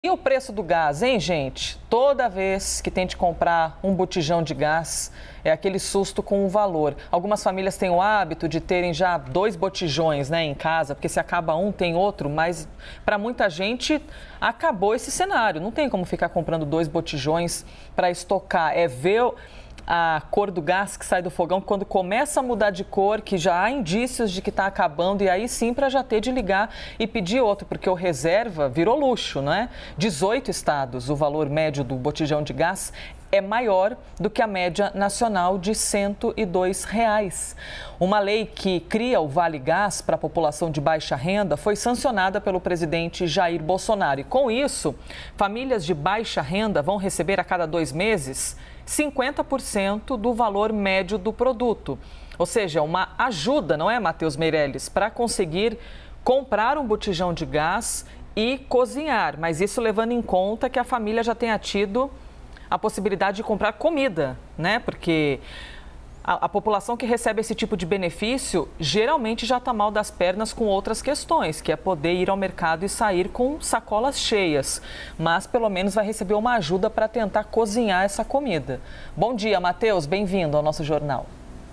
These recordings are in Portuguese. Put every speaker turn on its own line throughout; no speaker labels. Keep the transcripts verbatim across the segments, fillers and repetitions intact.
E o preço do gás, hein, gente? Toda vez que tente comprar um botijão de gás, é aquele susto com o valor. Algumas famílias têm o hábito de terem já dois botijões, né, em casa, porque se acaba um, tem outro, mas para muita gente acabou esse cenário. Não tem como ficar comprando dois botijões para estocar. É ver a cor do gás que sai do fogão, quando começa a mudar de cor, que já há indícios de que está acabando, e aí sim para já ter de ligar e pedir outro, porque o reserva virou luxo, não é? dezoito estados, o valor médio do botijão de gás é maior do que a média nacional de cento e dois reais. Uma lei que cria o Vale Gás para a população de baixa renda foi sancionada pelo presidente Jair Bolsonaro. E com isso, famílias de baixa renda vão receber a cada dois meses cinquenta por cento do valor médio do produto. Ou seja, uma ajuda, não é, Matheus Meirelles, para conseguir comprar um botijão de gás e cozinhar. Mas isso levando em conta que a família já tenha tido a possibilidade de comprar comida, né? Porque a, a população que recebe esse tipo de benefício geralmente já está mal das pernas com outras questões, que é poder ir ao mercado e sair com sacolas cheias. Mas pelo menos vai receber uma ajuda para tentar cozinhar essa comida. Bom dia, Matheus, bem-vindo ao nosso jornal.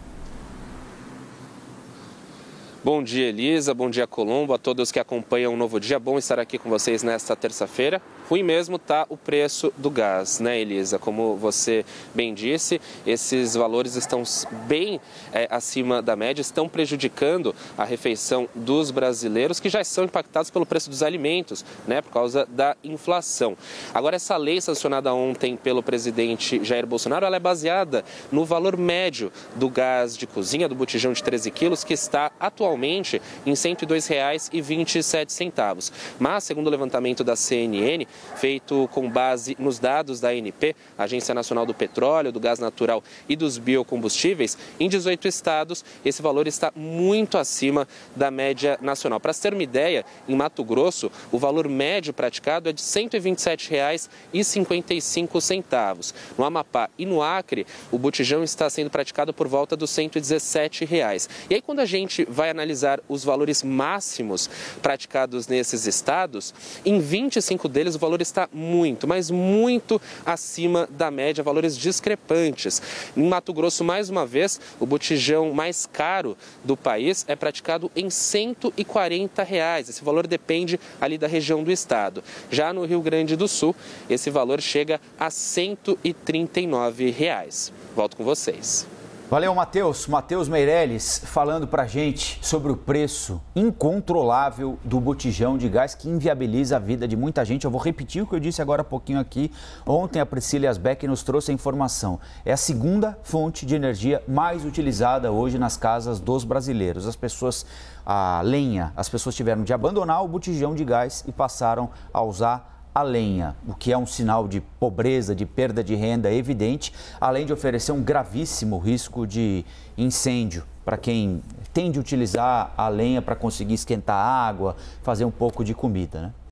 Bom dia, Elisa. Bom dia, Colombo. A todos que acompanham o Novo Dia. Bom estar aqui com vocês nesta terça-feira. Ruim mesmo está o preço do gás, né, Elisa? Como você bem disse, esses valores estão bem é, acima da média, estão prejudicando a refeição dos brasileiros, que já são impactados pelo preço dos alimentos, né, por causa da inflação. Agora, essa lei sancionada ontem pelo presidente Jair Bolsonaro, ela é baseada no valor médio do gás de cozinha, do botijão de treze quilos, que está atualmente em cento e dois reais e vinte e sete centavos. Mas, segundo o levantamento da C N N, feito com base nos dados da A N P, Agência Nacional do Petróleo, do Gás Natural e dos Biocombustíveis, em dezoito estados, esse valor está muito acima da média nacional. Para se ter uma ideia, em Mato Grosso, o valor médio praticado é de cento e vinte e sete reais e cinquenta e cinco centavos. No Amapá e no Acre, o botijão está sendo praticado por volta dos cento e dezessete reais. E aí, quando a gente vai analisar os valores máximos praticados nesses estados, em vinte e cinco deles o valor está muito, mas muito acima da média, valores discrepantes. Em Mato Grosso, mais uma vez, o botijão mais caro do país é praticado em cento e quarenta reais. Esse valor depende ali da região do estado. Já no Rio Grande do Sul, esse valor chega a cento e trinta e nove reais. Volto com vocês.
Valeu, Matheus. Matheus Meirelles falando pra gente sobre o preço incontrolável do botijão de gás que inviabiliza a vida de muita gente. Eu vou repetir o que eu disse agora há pouquinho aqui. Ontem a Priscila Asbeck nos trouxe a informação. É a segunda fonte de energia mais utilizada hoje nas casas dos brasileiros. As pessoas, a lenha, as pessoas tiveram de abandonar o botijão de gás e passaram a usar a lenha, o que é um sinal de pobreza, de perda de renda evidente, além de oferecer um gravíssimo risco de incêndio para quem tem de utilizar a lenha para conseguir esquentar água, fazer um pouco de comida, né?